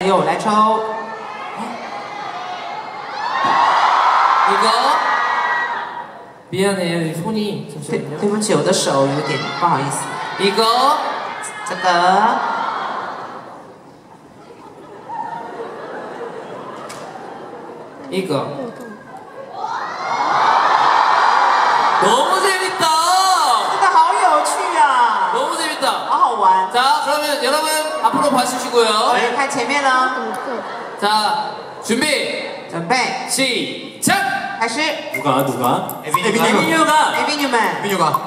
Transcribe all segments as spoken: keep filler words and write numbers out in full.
有来抽。 이거 미안해요 손이 对对不起，我的手有点不好意思。 이거 这个 이거 너무 재밌다. 真的好有趣啊！ 너무 재밌다. 好好玩。 자 그러면 여러분 앞으로 봐주시고요. 来看前面呢， 자 준비 准备 시작. 开始。 누가 누가? 에비뉴가 에비뉴가 에비뉴们 에비뉴가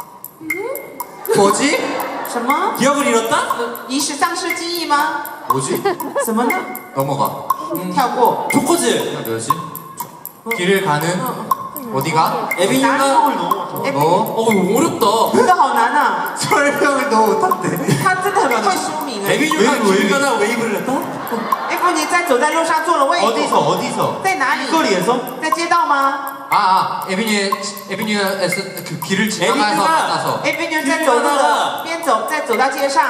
뭐지? 什么？ 기억을 잃었다? 遗失丧失记忆吗？ 뭐지? 什么呢？ 넘어가. 跳过。 초코즈 뭐지? 길을 가는 어디가? 에비뉴가 너 어 이거 어렵다. 这个好难啊！ 설명을 너무 못한대. 他真的很会说明哎。 에비뉴가 길 가다 웨이브를 했다? 哎，不，你在走在路上做了位置。 어디서 어디서? 在哪里？ 거리에서? 在街道吗？ 아, 아 에비뉴 에비뉴에서 그 길을 지나가서 만나서 哎，别人在走路的边走，再走到街上，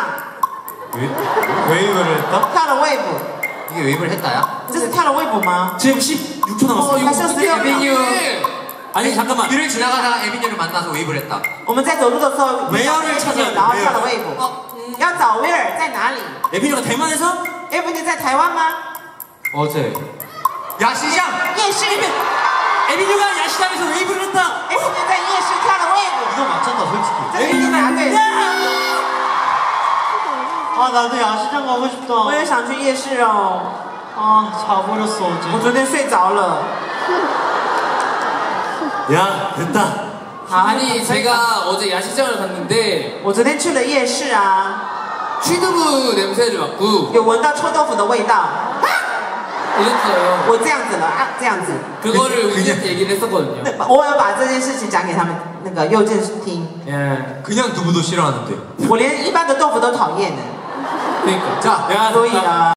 웨이브를 했다? 跳了 wave， 이게 웨이브를 했다야? 这是跳了 wave 吗？ 지금 십육 초 哦，它剩十六秒。 아니 잠깐만. 길을 지나가다가 에비뉴를 만나서 웨이브를 했다. 我们在走路的时候， 웨어를 찾아야 돼. 然后跳了 wave。要找威尔在哪里？ 에비뉴가 대만에서? 哎，不是在台湾吗？ 어제 야시장! 夜市。 에비뉴가 야시장에서 웨이브를 했다! 哎，不是在夜市跳了 wave。 이거 맞췄다 솔직히. 这个你答对。 아 나도 야시장 가고 싶다. 我也想去夜市哦。 아 자버렸어 我 어제. 昨天睡着了。 야 됐다. 아니 제가 어제 야시장을 갔는데 我昨天去了夜市啊， 취두부 냄새를 맡고 有闻到臭豆腐的味道。 이랬어요. 我这样子了啊，这样子。 그거를 우리한테 얘기를 했었거든요. 那我有把这件事情讲给他们那个佑正听。 예. 그냥 두부도 싫어하는데. 我连一般的豆腐都讨厌的。 그러니까. 자, 아, 所以呢。